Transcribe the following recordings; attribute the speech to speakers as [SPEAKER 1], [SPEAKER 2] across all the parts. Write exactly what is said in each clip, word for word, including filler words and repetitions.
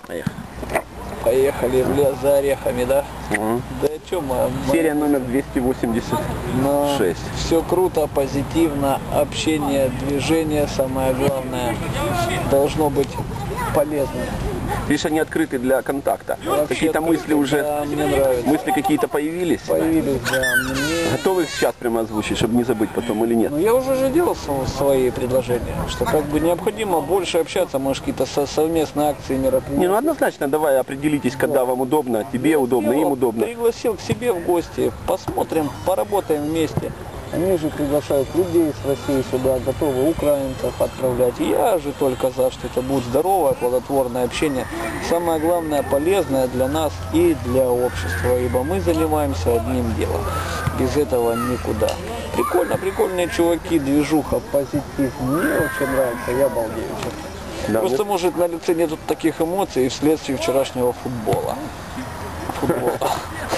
[SPEAKER 1] Поехали.
[SPEAKER 2] Поехали в лес за орехами, да?
[SPEAKER 1] Угу.
[SPEAKER 2] Да что мы...
[SPEAKER 1] Серия номер двести восемьдесят шесть.
[SPEAKER 2] Все круто, позитивно, общение, движение, самое главное, должно быть полезно.
[SPEAKER 1] Видишь, они открыты для контакта. Какие-то мысли
[SPEAKER 2] да,
[SPEAKER 1] уже,
[SPEAKER 2] мне нравится.
[SPEAKER 1] мысли какие-то появились?
[SPEAKER 2] Появились, да. Мне...
[SPEAKER 1] Готовы их сейчас прямо озвучить, чтобы не забыть потом или нет?
[SPEAKER 2] Ну, я уже же делал свои предложения, что как бы необходимо больше общаться, может, какие-то со совместные акции, мероприятия.
[SPEAKER 1] Не, ну однозначно, давай определитесь, когда вам удобно, тебе удобно, им удобно.
[SPEAKER 2] Пригласил к себе в гости, посмотрим, поработаем вместе. Они же приглашают людей с России сюда, готовы украинцев отправлять. Я же только за, что это будет здоровое, плодотворное общение. Самое главное, полезное для нас и для общества, ибо мы занимаемся одним делом. Без этого никуда. Прикольно, прикольные чуваки, движуха, позитив. Мне очень нравится, я балдею. Да, просто, нет? Может, на лице нету таких эмоций вследствие вчерашнего футбола. Футбола.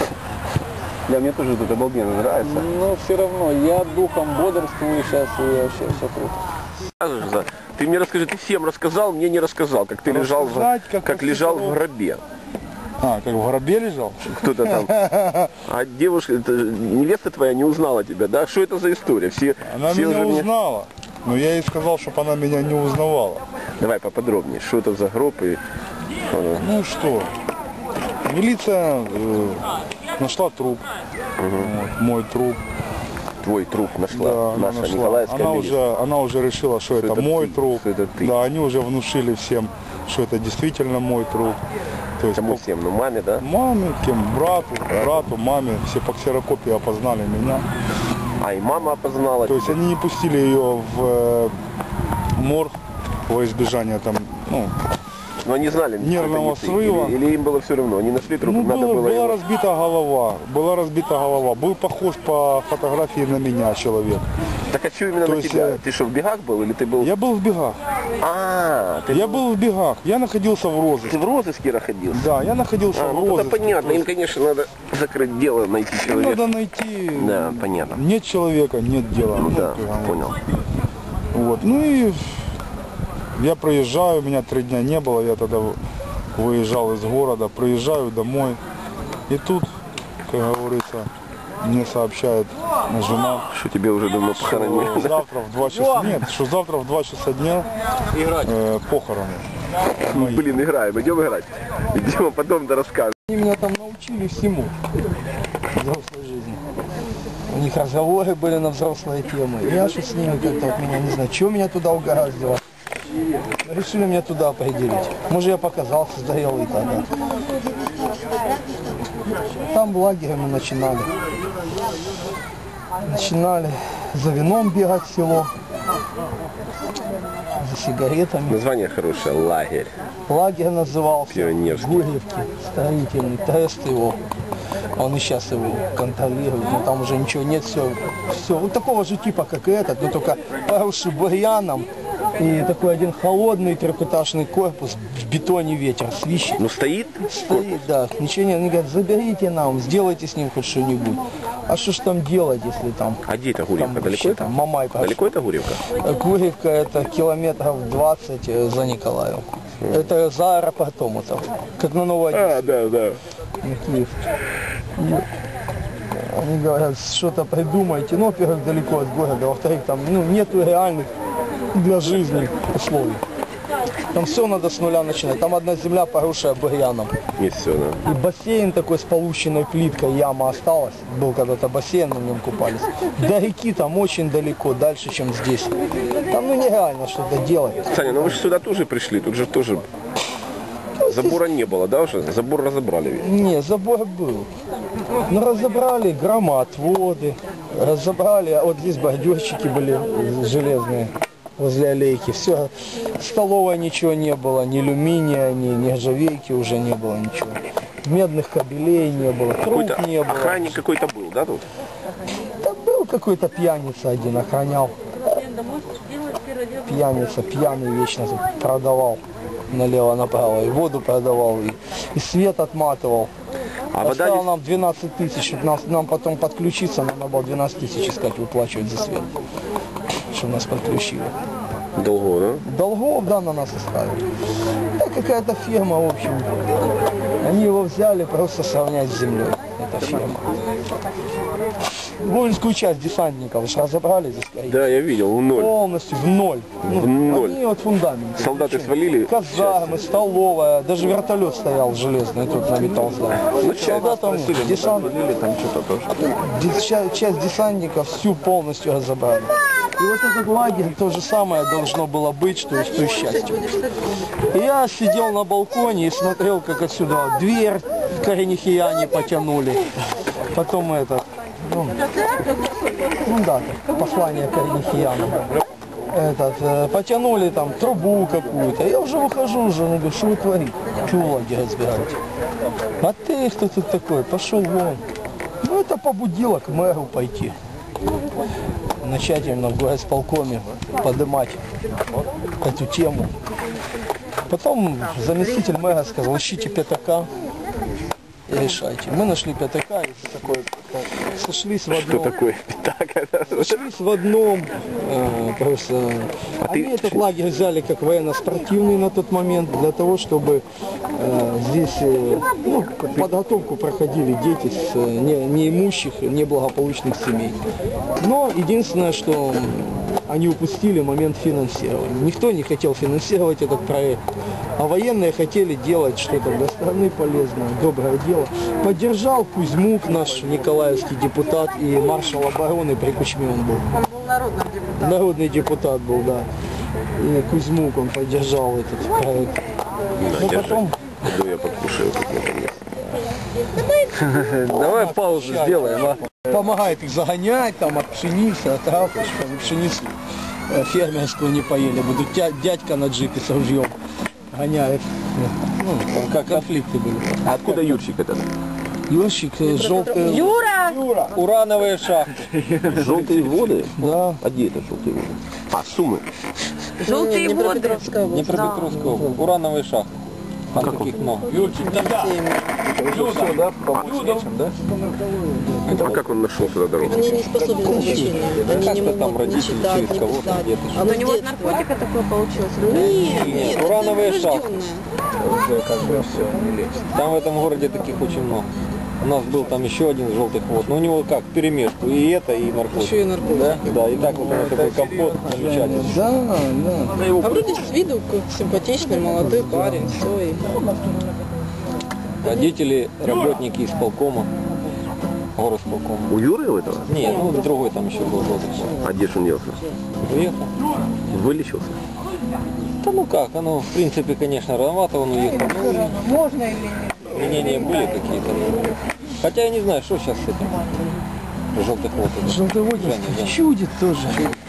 [SPEAKER 1] Да, мне тоже тут обалденно нравится.
[SPEAKER 2] Но все равно, я духом бодрствую сейчас, и вообще все круто.
[SPEAKER 1] Ты мне расскажи, ты всем рассказал, мне не рассказал, как ты лежал, в, как, как лежал в гробе.
[SPEAKER 3] А, как в гробе лежал?
[SPEAKER 1] Кто-то там. А девушка, это, невеста твоя не узнала тебя, да? Что это за история? Все,
[SPEAKER 3] она
[SPEAKER 1] все
[SPEAKER 3] меня
[SPEAKER 1] уже
[SPEAKER 3] узнала, но я ей сказал, чтобы она меня не узнавала.
[SPEAKER 1] Давай поподробнее, что это за гроб и...
[SPEAKER 3] Ну что, милиция э, нашла труп, угу. Вот, мой труп.
[SPEAKER 1] Твой труп нашла,
[SPEAKER 3] да,
[SPEAKER 1] наша
[SPEAKER 3] нашла.
[SPEAKER 1] Николаевская
[SPEAKER 3] она
[SPEAKER 1] милиция.
[SPEAKER 3] уже, она уже решила, что, что это, это мой
[SPEAKER 1] ты,
[SPEAKER 3] труп.
[SPEAKER 1] Что это ты.
[SPEAKER 3] Да, они уже внушили всем, что это действительно мой труп.
[SPEAKER 1] То есть кому всем? Ну маме, да?
[SPEAKER 3] Маме, кем? Брату, брату, маме. Все по ксерокопии опознали меня.
[SPEAKER 1] А и мама опознала.
[SPEAKER 3] То есть они не пустили ее в э, морг во избежание там, ну,
[SPEAKER 1] но они знали
[SPEAKER 3] нервного срыва.
[SPEAKER 1] Или, или им было все равно? Они нашли труп,
[SPEAKER 3] ну,
[SPEAKER 1] надо
[SPEAKER 3] было,
[SPEAKER 1] было
[SPEAKER 3] была
[SPEAKER 1] его...
[SPEAKER 3] разбита голова. Была разбита голова. Был похож по фотографии на меня человек.
[SPEAKER 1] Так а что именно
[SPEAKER 3] То
[SPEAKER 1] на
[SPEAKER 3] есть,
[SPEAKER 1] тебя? Ты что, в бегах был или ты был?
[SPEAKER 3] Я был в бегах.
[SPEAKER 1] А, ты
[SPEAKER 3] Я
[SPEAKER 1] был...
[SPEAKER 3] был в бегах. Я находился в розыске.
[SPEAKER 1] Ты в розыске находился?
[SPEAKER 3] Да, я находился
[SPEAKER 1] а,
[SPEAKER 3] в
[SPEAKER 1] ну,
[SPEAKER 3] розыске.
[SPEAKER 1] Это понятно. Им, конечно, надо закрыть дело, найти человека.
[SPEAKER 3] Надо найти.
[SPEAKER 1] Да, понятно.
[SPEAKER 3] Нет человека, нет дела.
[SPEAKER 1] Ну,
[SPEAKER 3] ну,
[SPEAKER 1] да, понял.
[SPEAKER 3] Вот. Ну и я проезжаю, у меня три дня не было, я тогда выезжал из города, приезжаю домой. И тут, как говорится, мне сообщает жена,
[SPEAKER 1] что тебе уже давно похоронили.
[SPEAKER 3] Завтра в два часа. Нет, что завтра в два часа дня э, похороны.
[SPEAKER 1] Ну, блин, играем, идем играть. Идем, потом да расскажем.
[SPEAKER 2] Они меня там научили всему в взрослой жизни. У них разговоры были на взрослые темы. Я что с ними как-то от меня не знаю, чего меня туда угораздило. Решили меня туда определить. Может, я показался, сдоел и тогда. Там в лагере мы начинали. Начинали за вином бегать в село, за сигаретами.
[SPEAKER 1] Название хорошее, лагерь.
[SPEAKER 2] Лагерь назывался
[SPEAKER 1] Пионерский.
[SPEAKER 2] Гурьевки, строительный, тест его. Он и сейчас его контролирует, но там уже ничего нет, все, все. Вот такого же типа, как и этот, но только поросший бурьяном. И такой один холодный трехэтажный корпус, в бетоне ветер свищет.
[SPEAKER 1] Ну стоит?
[SPEAKER 2] Стоит, да. Ничего нет. Они говорят, заберите нам, сделайте с ним хоть что-нибудь. А что ж там делать, если там...
[SPEAKER 1] А где это Гурьевка?
[SPEAKER 2] Там,
[SPEAKER 1] Далеко это?
[SPEAKER 2] там, Мамай прошел.
[SPEAKER 1] Далеко это Гурьевка?
[SPEAKER 2] Гурьевка это километров двадцать за Николаев. Mm. Это за аэропортом это. Как на Новой Одессе.
[SPEAKER 1] А, да, да.
[SPEAKER 2] Они говорят, что-то придумайте. Ну, во-первых, далеко от города. Во-вторых, там ну, нету реальных для жизни условий. Там все надо с нуля начинать. Там одна земля, поросшая бурьяном.
[SPEAKER 1] Не все, да.
[SPEAKER 2] И бассейн такой с полущенной плиткой, яма осталась. Был когда-то бассейн, на нем купались. До реки там очень далеко, дальше, чем здесь. Там ну нереально что-то делать.
[SPEAKER 1] Саня, ну вы же сюда тоже пришли, тут же тоже забора не было, да, уже? Забор разобрали ведь?
[SPEAKER 2] Не, забор был. Ну разобрали громоотводы, разобрали, а вот здесь бордюрчики были железные. Возле аллейки. Все, столовой ничего не было, ни алюминия, ни нержавейки уже не было ничего. Медных кабелей не было, труб не было.
[SPEAKER 1] Охранник какой-то был, да, тут?
[SPEAKER 2] Да был какой-то пьяница один, охранял. Пьяница, пьяный вечно продавал налево-направо. И воду продавал, и, и свет отматывал. А Оставил вода... нам двенадцать тысяч, чтобы нас, нам потом подключиться, нам надо было двенадцать тысяч искать, выплачивать за свет. Чтобы нас подключили.
[SPEAKER 1] Долго, да?
[SPEAKER 4] Долгов, да, на нас оставили. Да, какая-то фирма, в общем. Они его взяли просто сравнять с землей. Эта фирма. Воинскую часть десантников же разобрали здесь.
[SPEAKER 1] Да, я видел, в ноль.
[SPEAKER 4] Полностью в ноль.
[SPEAKER 1] В ноль.
[SPEAKER 4] Они вот фундамент.
[SPEAKER 1] Солдаты свалили.
[SPEAKER 4] Казармы, столовая, даже вертолет стоял железный тут на металлздании.
[SPEAKER 1] Ну, часть
[SPEAKER 4] Солдатам десант,
[SPEAKER 1] там что-то тоже.
[SPEAKER 4] Де- ча- часть десантников всю полностью разобрали. И вот этот лагерь то же самое должно было быть, что и в той части. И я сидел на балконе и смотрел, как отсюда дверь коренихияне потянули. Потом это, ну, ну да, послание коренихиянам. Этот, э, потянули там трубу какую-то. Я уже выхожу, уже, ну, говорю, что вы творите? Чего в лагерь разбираете? А ты кто тут такой? Пошел вон. Ну, это побудило к мэру пойти. Начать именно в горосполкоме поднимать эту тему. Потом заместитель мэра сказал, ищите пятака и решайте. Мы нашли пятака и такое, сошлись в
[SPEAKER 1] Что
[SPEAKER 4] одном.
[SPEAKER 1] такое пятак?
[SPEAKER 4] Сошлись в одном. э, просто. Они
[SPEAKER 1] ты-
[SPEAKER 4] этот лагерь взяли как военно-спортивный на тот момент, для того, чтобы э, здесь э, ну, подготовку проходили дети с э, не- неимущих, неблагополучных семей. Но единственное, что они упустили момент финансирования. Никто не хотел финансировать этот проект, а военные хотели делать что-то для страны полезное, доброе дело. Поддержал Кузьмук, наш николаевский депутат, и маршал обороны при Кучме он был.
[SPEAKER 5] Он был народным депутатом.
[SPEAKER 4] Народный депутат был, да. И Кузьмук, он поддержал этот проект.
[SPEAKER 1] Да,
[SPEAKER 4] Но
[SPEAKER 1] держи.
[SPEAKER 4] потом
[SPEAKER 1] Пойду я покушаю тут наконец.
[SPEAKER 2] Давай паузу сделаем, а?
[SPEAKER 4] помогает их загонять, там от пшеницы, от трав, чтобы пшеницу э, фермерскую не поели. Будут тя- дядька на джипе с ружьем гоняет. Ну, как конфликты были.
[SPEAKER 1] А откуда Юрчик этот?
[SPEAKER 4] Юрчик, э, желтый.
[SPEAKER 5] Юра!
[SPEAKER 2] Урановые шахты.
[SPEAKER 1] Желтые воды?
[SPEAKER 4] Да.
[SPEAKER 1] А где это желтые воды? А, Сумы?
[SPEAKER 5] Желтые воды.
[SPEAKER 2] Днепропетровская область. Урановые шахты. Там таких много. Юрчик, там все, да? Помочь нечем, да?
[SPEAKER 1] А как он нашел туда дорогу?
[SPEAKER 6] Они не способны к общению, они не
[SPEAKER 2] Как-то там
[SPEAKER 6] могут ни
[SPEAKER 2] родители
[SPEAKER 6] читать,
[SPEAKER 2] через
[SPEAKER 6] ни
[SPEAKER 2] кого-то
[SPEAKER 6] писать.
[SPEAKER 2] где-то.
[SPEAKER 6] А
[SPEAKER 5] Но у него
[SPEAKER 6] с
[SPEAKER 5] от
[SPEAKER 6] детства.
[SPEAKER 5] наркотика такое получилось.
[SPEAKER 6] Нет,
[SPEAKER 2] Нет,
[SPEAKER 6] нет,
[SPEAKER 2] урановые
[SPEAKER 6] это
[SPEAKER 2] шахты.
[SPEAKER 6] врожденное.
[SPEAKER 2] Уже как бы все, не лечится. Там в этом городе таких очень много. У нас был там еще один желтых вод, но у него как, перемешку, и это, и наркотики.
[SPEAKER 6] Еще и наркотики.
[SPEAKER 2] Да, да, и так вот у него такой компот замечательный.
[SPEAKER 4] Да, да.
[SPEAKER 6] А вроде с виду как симпатичный молодой парень, все. И...
[SPEAKER 2] Родители, работники исполкома, горосполкома.
[SPEAKER 1] У Юры у этого?
[SPEAKER 2] Нет, ну другой там еще был желтый вод.
[SPEAKER 1] А где ж он делся?
[SPEAKER 2] Уехал.
[SPEAKER 1] Вылечился?
[SPEAKER 2] Да ну как, оно в принципе, конечно, рановато он уехал. Ну,
[SPEAKER 5] Можно или нет?
[SPEAKER 2] изменения были какие-то. но- Хотя я не знаю, что сейчас с этим. Желтых вод. это.
[SPEAKER 4] Желтоводец
[SPEAKER 2] Женя, да.
[SPEAKER 4] чудит тоже.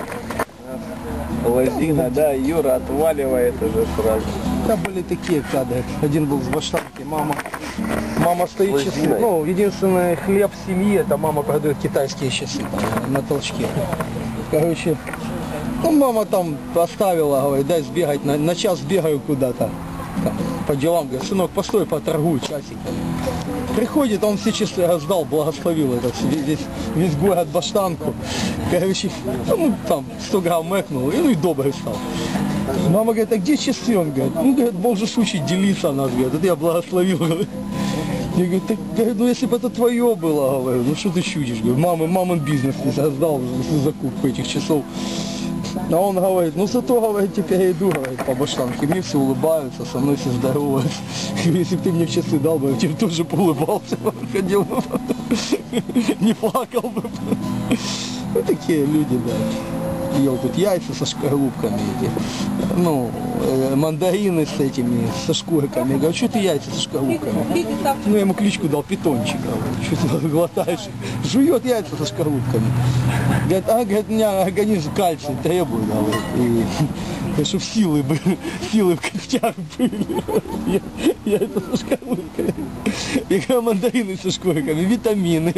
[SPEAKER 2] Лозина, да, Юра отваливает уже сразу.
[SPEAKER 4] Там были такие кадры. Один был с баштанки, мама. Мама стоит часы.
[SPEAKER 1] Лозиной.
[SPEAKER 4] Ну, единственный хлеб в семье, это мама продает китайские часы там, на толчке. Короче, ну мама там оставила, говорит, дай сбегать, на, на час сбегаю куда-то. Там, по делам, говорит, сынок, постой, поторгуй часик. Приходит, он все часы раздал, благословил этот весь, весь город баштанку. Короче, ну там сто грамм мэкнул, и, ну и добрый стал. Мама говорит, а где часы? Он говорит, ну, говорит, можешь учить делиться нас, говорит, это я благословил. Говорит. Я говорю, так, говорит, ну если бы это твое было, говорю, ну что ты чудишь? Говорю, мамы, мамин бизнес не создал за закупку этих часов. А он говорит, ну зато, говорит, теперь я иду, говорит, по баштанке. Мне все улыбаются, со мной все здороваются. Если бы ты мне в часы дал бы, я тебе тоже поулыбался, ходил бы, не плакал бы. Ну такие люди, да. Ел тут яйца со шкарлупками, эти, ну, э, мандарины с этими, со шкурками. Я говорю, что ты яйца со шкарлупками? Ну, я ему кличку дал, питончик, говорю, что ты глотаешь? Жует яйца со шкарлупками. Говорит, а, говорит, у меня организм кальций требует, говорит, и чтобы силы были, силы в когтях были. Я, яйца со шкарлупками. Я говорю, мандарины со шкурками, витамины.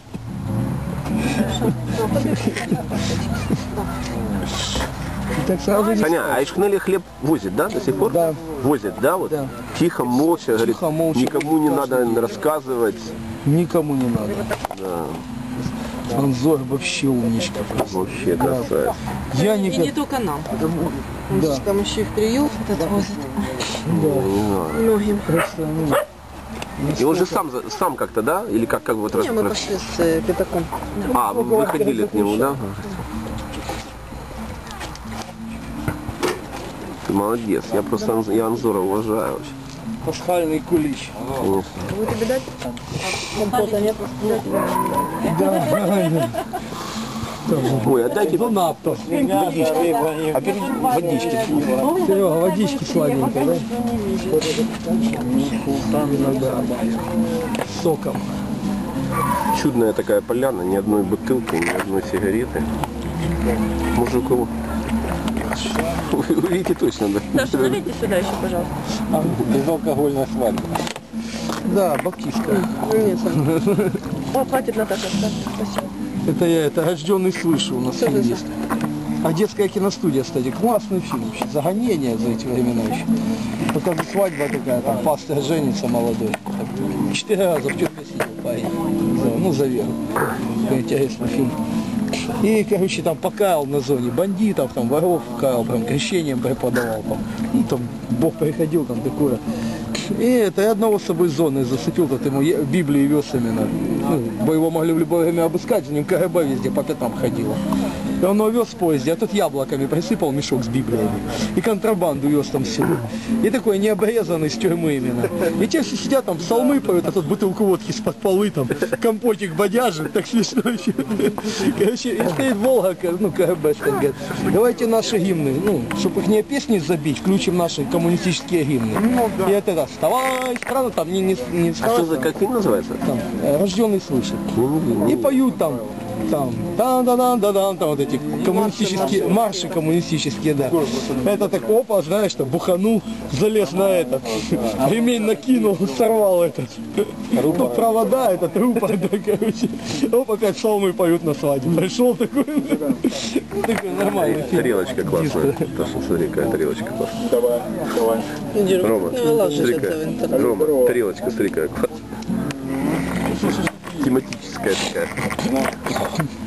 [SPEAKER 4] Так сразу не
[SPEAKER 1] Саня, а Ишхнели хлеб возит, да, до сих пор?
[SPEAKER 4] Да.
[SPEAKER 1] Возит, да, вот?
[SPEAKER 4] Да.
[SPEAKER 1] Тихо, молча, говорит,
[SPEAKER 4] молча,
[SPEAKER 1] никому не
[SPEAKER 4] каждый
[SPEAKER 1] надо
[SPEAKER 4] день.
[SPEAKER 1] рассказывать.
[SPEAKER 4] никому не надо.
[SPEAKER 1] Да.
[SPEAKER 4] Анзор вообще умничка.
[SPEAKER 1] Вообще красавец.
[SPEAKER 4] Я
[SPEAKER 5] И
[SPEAKER 4] никогда...
[SPEAKER 5] не только нам.
[SPEAKER 6] Он
[SPEAKER 4] Да.
[SPEAKER 6] же там еще и в приют этот возит. Многим.
[SPEAKER 4] Просто, ну,
[SPEAKER 1] И он же сам, за- сам как-то, да? Или как, как вот
[SPEAKER 6] Не, мы
[SPEAKER 1] раз-
[SPEAKER 6] пошли с э, пятаком.
[SPEAKER 1] А, вы выходили к нему, да? Ты молодец. Я просто Анз- я Анзора уважаю вообще.
[SPEAKER 4] пасхальный кулич.
[SPEAKER 1] Конечно.
[SPEAKER 5] Вы тебе дать?
[SPEAKER 6] Компота нет?
[SPEAKER 1] Ой, отдайте
[SPEAKER 4] Ну на, то.
[SPEAKER 1] водички. А перед водички.
[SPEAKER 4] Серега, водички сладенькой, да? Там иногда с соком.
[SPEAKER 1] Чудная такая поляна, ни одной бутылки, ни одной сигареты. Может, у кого? Вы видите точно, да?
[SPEAKER 5] Саша, налейте сюда еще, пожалуйста.
[SPEAKER 3] Безалкогольная свадьба.
[SPEAKER 4] Да, баптистская.
[SPEAKER 5] О, хватит, Наташа, спасибо.
[SPEAKER 4] Это я, это рожденный свыше у нас фильм есть. А детская киностудия, кстати, классный фильм вообще. Загонение за эти времена еще. Покажу, свадьба такая, там пастор женится молодой. Четыре раза в тюрьме сидел парень. За- ну, за веру. Такой интересный фильм. И, короче, там покаял на зоне бандитов, там воров каял, прям крещением преподавал. Там. Ну, там Бог приходил, там такое. И это я одного с собой зоны зацепил, тот ему е- Библии вез именно. Ну, бо его могли в любое время обыскать, за ним КГБ везде по пятам ходило. И он его вез в поезде, а тут яблоками присыпал мешок с Библиями. И контрабанду вез там всего. И такой необрезанный с тюрьмы именно. И те все сидят там, псалмы поют, а тут бутылку водки из-под полы, там, компотик бодяжит, так смешно. Короче, и стоит Волга, ну, КГБ, говорит, давайте наши гимны, ну, чтобы их не песни забить, включим наши коммунистические гимны. И это да, вставай, страна, там, не, не, не
[SPEAKER 1] А
[SPEAKER 4] вставай,
[SPEAKER 1] что за,
[SPEAKER 4] там,
[SPEAKER 1] как фильм называется?
[SPEAKER 4] там, э, рожденный свыше. И поют там, там, да да да да да там вот эти коммунистические, марши коммунистические, да. Это так, опа, знаешь, что буханул, залез на этот, ремень накинул, сорвал этот. Ну, провода, этот рупор, да, короче. Оп, опять псалмы поют на свадьбе. Пришел такой, такой нормальный фильм.
[SPEAKER 1] Тарелочка классная. Таша, смотри, какая тарелочка классная.
[SPEAKER 3] Давай, давай.
[SPEAKER 1] Рома,
[SPEAKER 6] Не выложишь
[SPEAKER 1] смотри,
[SPEAKER 6] это в
[SPEAKER 1] какая.
[SPEAKER 6] интернет.
[SPEAKER 1] Рома, тарелочка, смотри, какая классная. Тематическая такая.